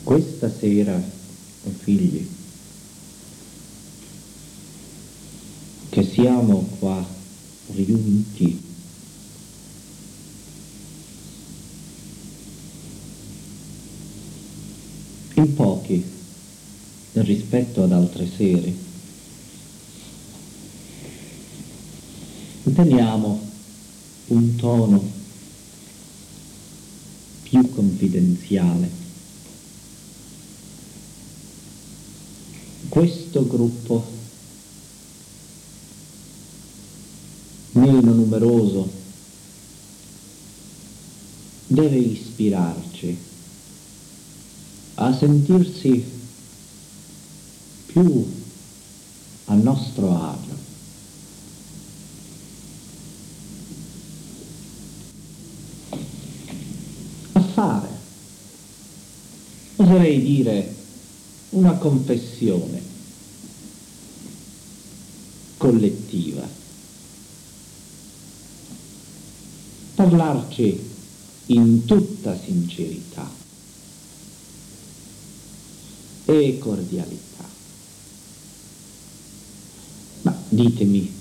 Questa sera, figli, che siamo qua riuniti, in pochi rispetto ad altre sere, teniamo un tono più confidenziale. Questo gruppo, meno numeroso, deve ispirarci a sentirsi più a nostro agio. A fare, oserei dire, una confessione collettiva. Parlarci in tutta sincerità e cordialità. Ma ditemi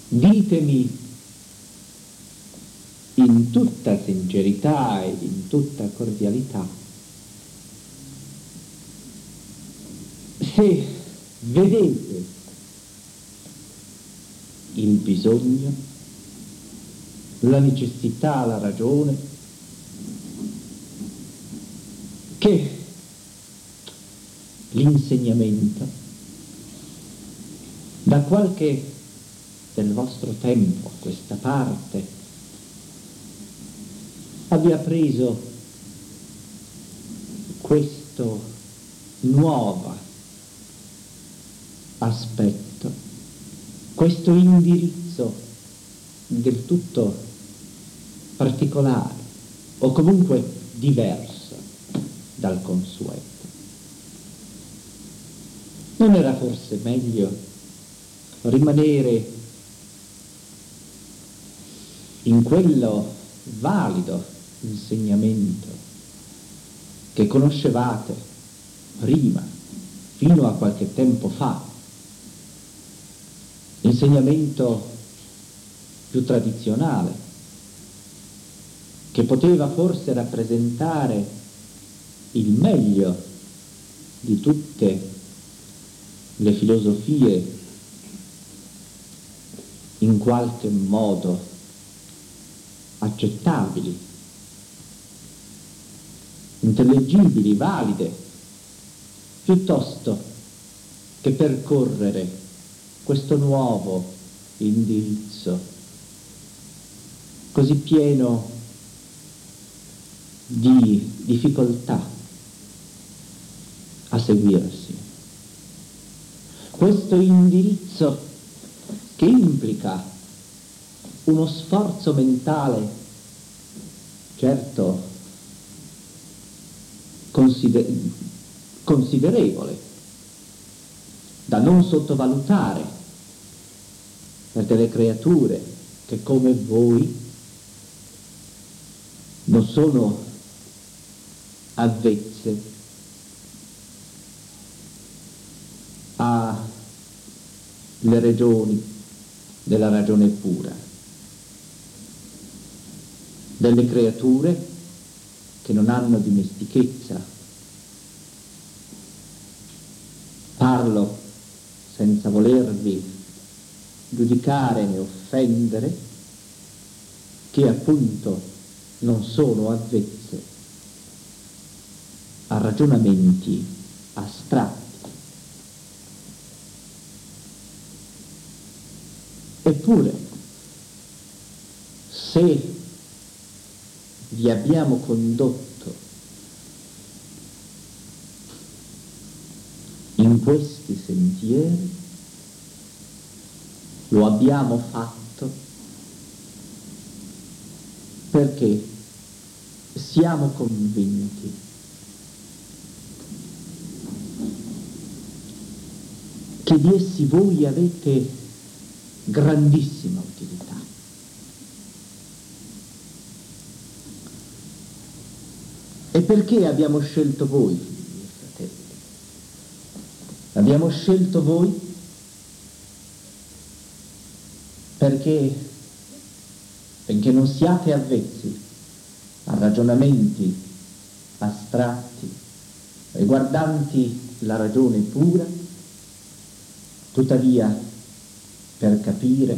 in tutta sincerità ed in tutta cordialità, se vedete il bisogno, la necessità, la ragione, che l'insegnamento da qualche del vostro tempo a questa parte abbia preso questo nuovo aspetto, questo indirizzo del tutto particolare o comunque diverso dal consueto. Non era forse meglio rimanere in quello valido insegnamento che conoscevate prima, fino a qualche tempo fa, insegnamento più tradizionale, che poteva forse rappresentare il meglio di tutte le filosofie in qualche modo accettabili, intellegibili, valide, piuttosto che percorrere questo nuovo indirizzo così pieno di difficoltà a seguirsi. Questo indirizzo che implica uno sforzo mentale, certo considerevole, da non sottovalutare per delle creature che come voi non sono avvezze alle regioni della ragione pura, delle creature che non hanno dimestichezza. Parlo senza volervi giudicare né offendere, che appunto non sono avvezze a ragionamenti astratti. Eppure, se vi abbiamo condotto in questi sentieri, lo abbiamo fatto perché siamo convinti che di essi voi avete grandissima utilità. E perché abbiamo scelto voi, figli e Abbiamo scelto voi perché benché non siate avvezzi a ragionamenti astratti riguardanti la ragione pura, tuttavia per capire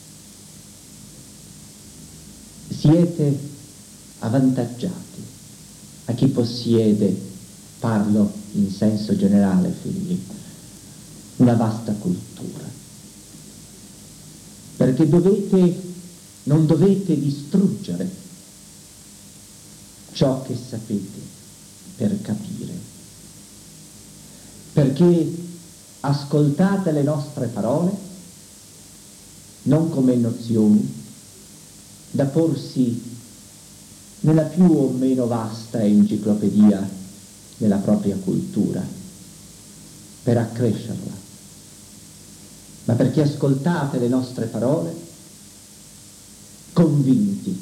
siete avvantaggiati a chi possiede, parlo in senso generale, figli, una vasta cultura, perché non dovete distruggere ciò che sapete per capire, perché ascoltate le nostre parole non come nozioni da porsi nella più o meno vasta enciclopedia della propria cultura per accrescerla, ma perché ascoltate le nostre parole convinti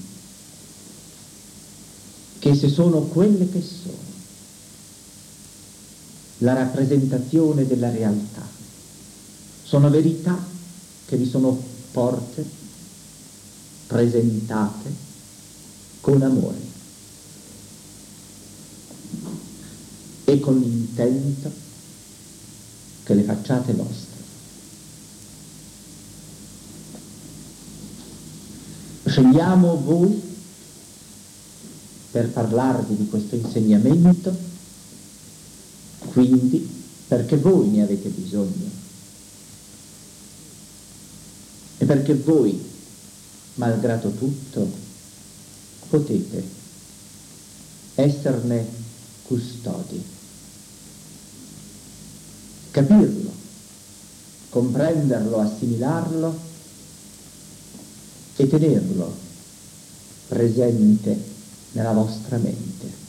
che se sono quelle che sono, la rappresentazione della realtà, sono verità che vi sono porte, presentate con amore e con l'intento che le facciate vostre. Scegliamo voi per parlarvi di questo insegnamento, quindi perché voi ne avete bisogno e perché voi, malgrado tutto, potete esserne custodi, capirlo, comprenderlo, assimilarlo e tenerlo presente nella vostra mente.